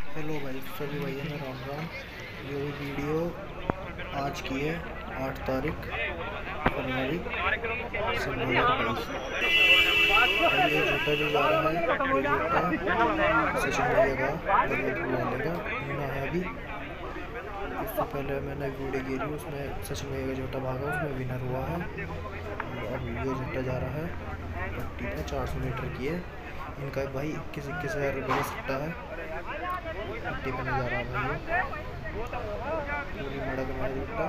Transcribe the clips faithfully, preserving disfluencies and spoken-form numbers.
Hello भाई, सभी भैया में राम राम। ये वीडियो आज की है आठ तारीख फरवरी सन दो हज़ार बाईस। भाई ये झूठा जो जा रहा है ये झूठा सचिन भैया का बलवंत लाने का होना है। अभी इससे पहले मैंने वीडियो गिरी, उसमें सचिन भैया का झूठा भागा, उसमें विनर हुआ है। और अब ये झूठा जा रहा है पट्टी पे चार सौ मीटर की है। इनका भाई इक्कीस इक्कीस हज़ार रुपये का सट्टा है। पट्टी पे नहीं जा रहा भाई, पूरी मड़क में झूठा।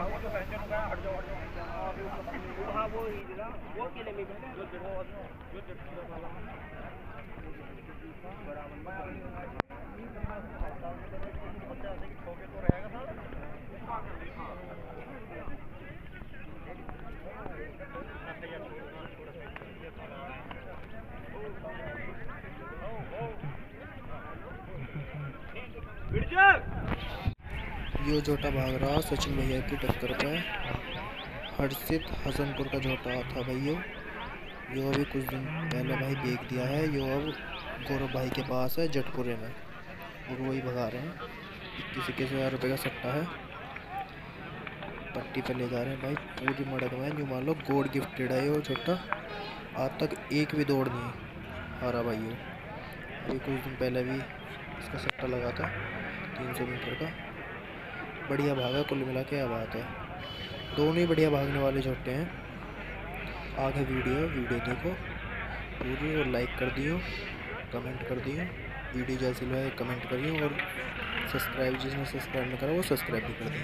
यो झोटा भाग रहा सचिन भैया की टक्कर पे। हर्षित हसनपुर का झोटा था भाई। यो यो अभी कुछ दिन पहले भाई बेच दिया है। यो अब गौरव भाई के पास है जटपुरे में, और वही भगा रहे हैं। इक्कीस इक्कीस हज़ार रुपये का सट्टा है। पट्टी पे ले जा रहे हैं भाई, पूरी मड़क में। जो मान लो गोल्ड गिफ्टेड है ये झोटा। आज तक एक भी दौड़ नहीं हारा भाई। यो अभी कुछ दिन पहले भी इसका सट्टा लगा था तीन सौ मीटर का, बढ़िया भागा। कुल मिला के क्या बात है, दोनों ही बढ़िया भागने वाले झोटे हैं। आगे वीडियो वीडियो देखो पूरी, और लाइक कर दियो, कमेंट कर दियो। वीडियो जैसी लगे कमेंट करिए, और सब्सक्राइब जिसने सब्सक्राइब नहीं करा वो सब्सक्राइब भी कर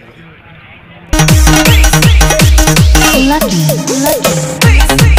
दिया।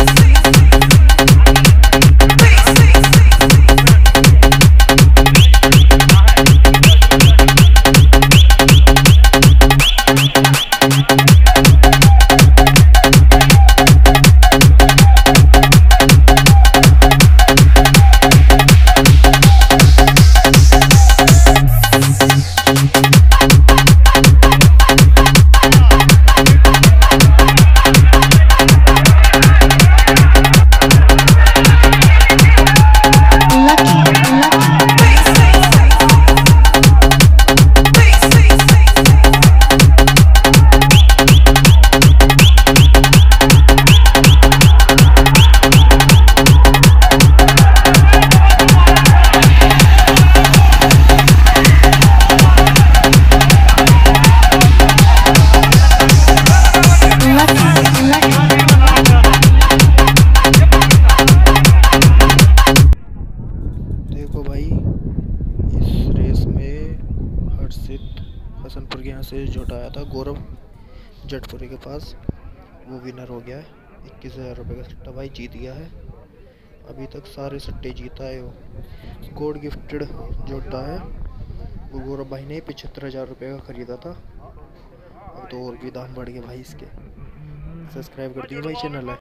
देखो भाई, इस रेस में हर्षित हसनपुर के यहाँ से झोटा आया था गौरव जटपुरी के पास, वो विनर हो गया है। इक्कीस हज़ार रुपये का सट्टा भाई जीत गया है। अभी तक सारे सट्टे जीता है। वो गोल्ड गिफ्टेड झोटा है, वो गौरव भाई ने पचहत्तर हज़ार रुपये का ख़रीदा था। अब तो और भी दाम बढ़ गए भाई इसके। सब्सक्राइब कर दिए भाई चैनल है।